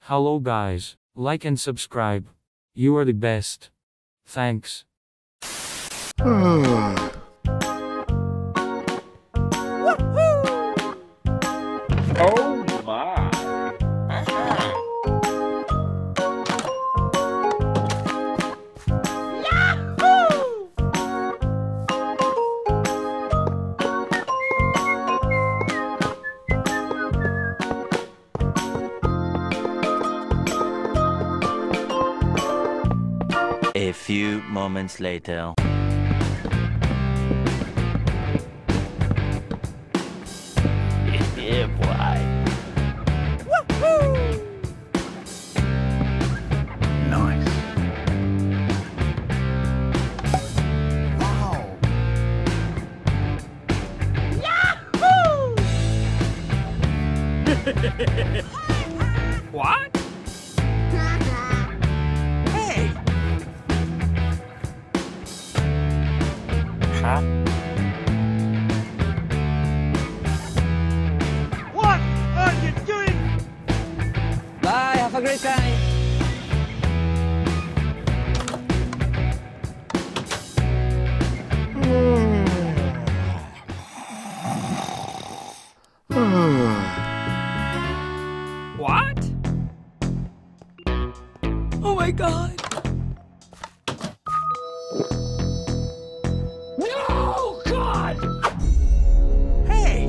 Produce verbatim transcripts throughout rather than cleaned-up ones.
Hello guys, like and subscribe. You are the best. Thanks. Oh my. A few moments later. Yeah, boy. Nice. What? Hey! Huh? What are you doing? Bye, have a great time. What? Oh my god! No, God! Hey!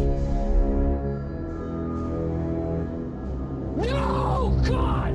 No, God!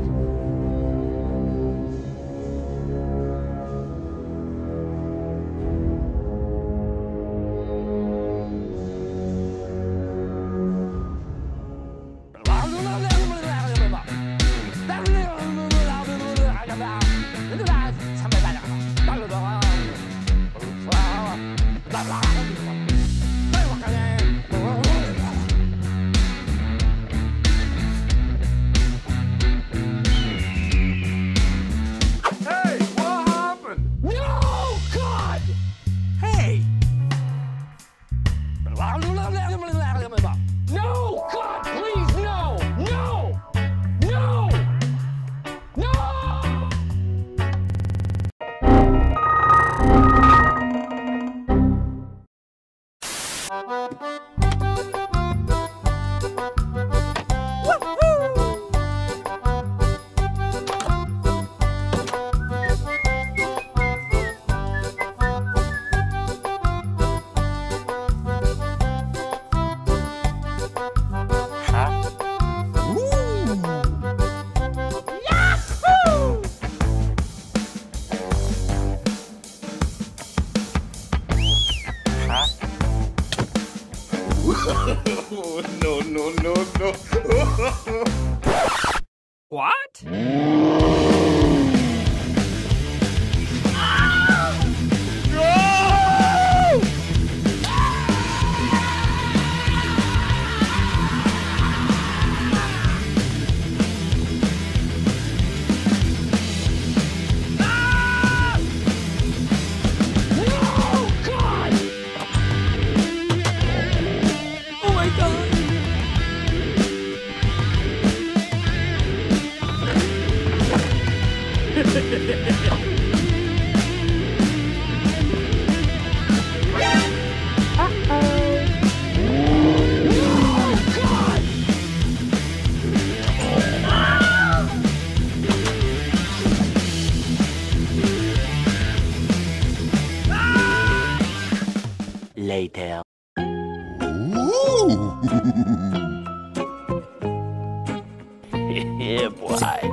Hey, what happened? No, God! Hey! No, God, please, no! No! No! No! Huh? Huh? Oh, no, no, no, no. What? No, God! Oh my God! No, God! Later. Yeah, boy.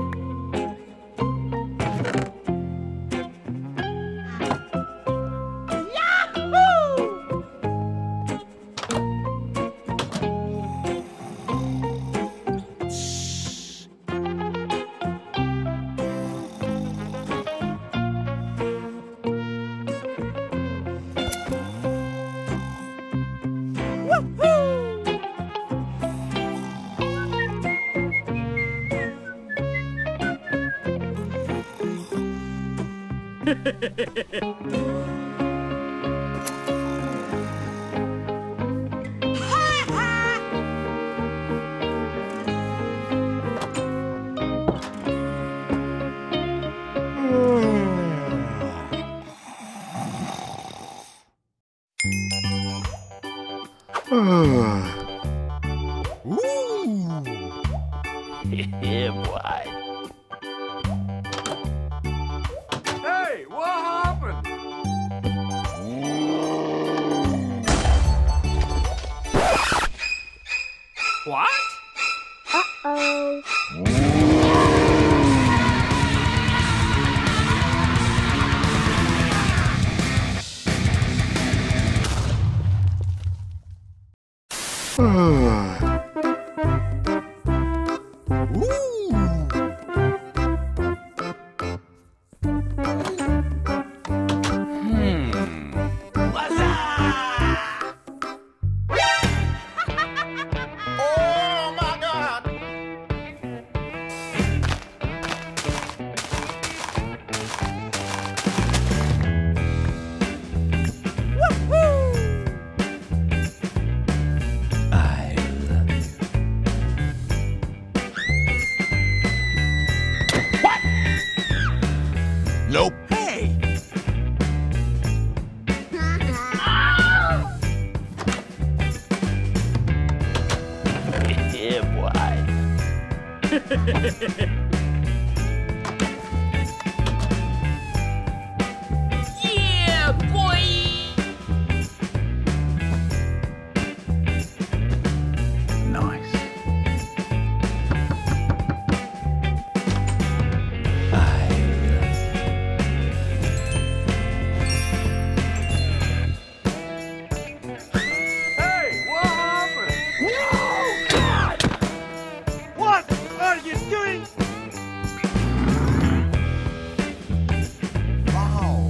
Yeah, boy. Hey, what happened? What? Uh-oh. Oh my God! I love you. Nope. Hey! Yeah, boy. Yeah, boy! Nice. I love Hey, what happened? What are you doing? Wow.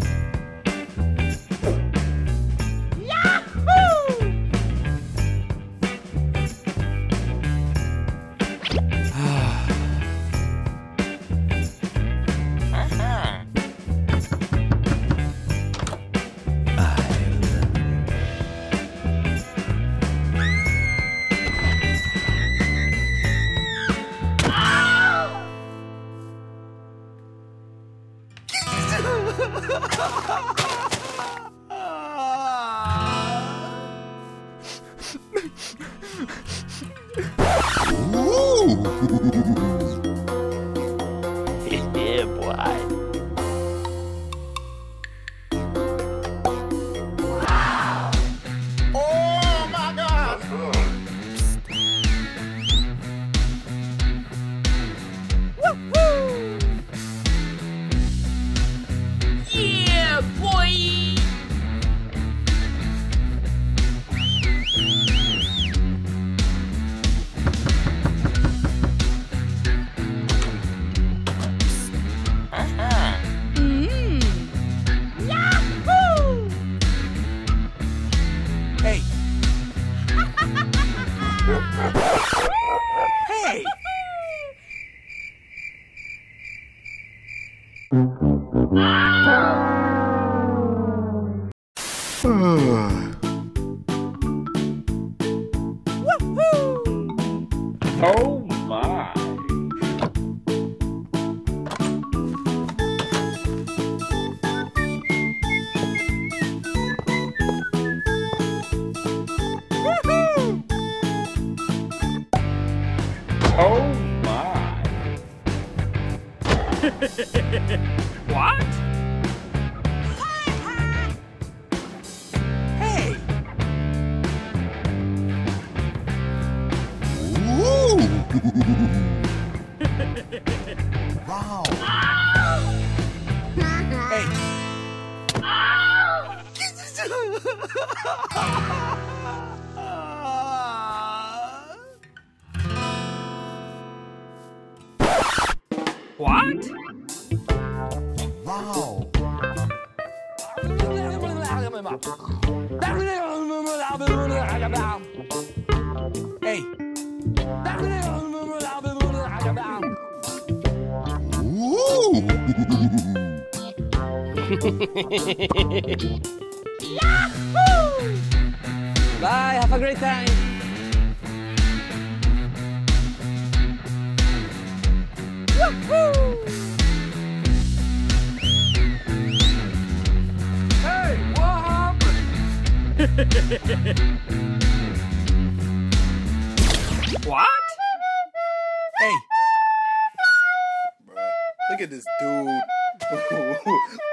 Yeah, boy. Oh my God! Yeah, boy! Hey! Hey! Oh my! Oh my! What? Hey! Wow! Hey! What? Wow! Hey! Bye, have a great time. Hey, what happened? What? Hey! Look at this dude.